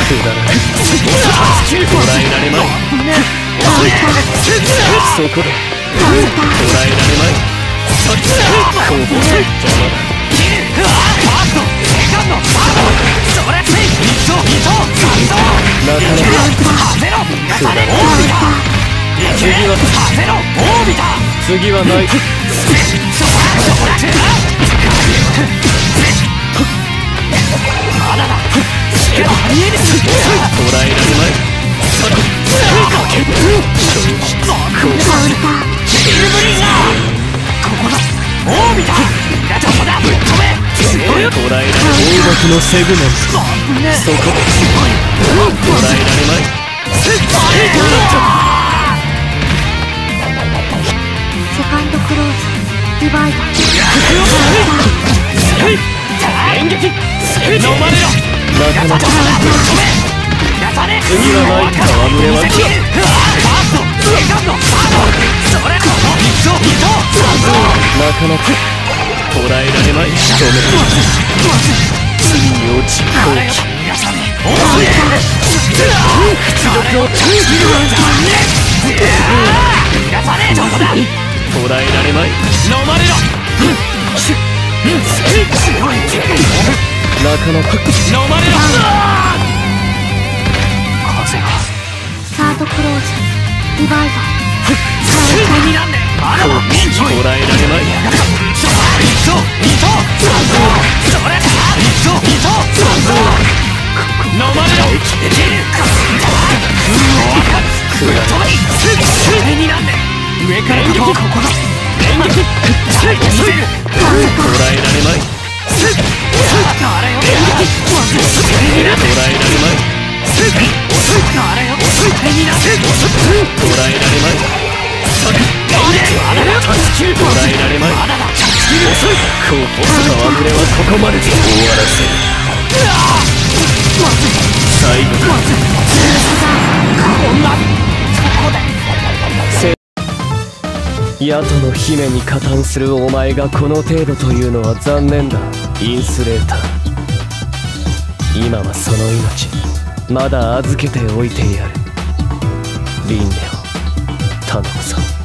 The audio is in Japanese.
だら捉えられまい。そこだ。捉えられまい。後方邪魔だ。なかなかくだら次はない。捉えられまい。捉えられ大幕のセグメント。そこで捉えられまい。 セカンドクローズディバイド。 演劇飲まれろ。なかなか次はない。戯れはなかなか捉えられまい。止める。次に落ちる好機。捉えられまい。飲まれろ。なかなか飲まれろ。風がサードクローズディバイド。 捉えられまい。飲まれろ。上からここだ。演劇捉えられまい。捉えられまい。捉えられまい。捉えられまい。後方戯れはここまでで終わらせる。最後だ。ヤトの姫に加担するお前がこの程度というのは残念だ。インスレーター、今はその命まだ預けておいてやる。リンネを頼むぞ。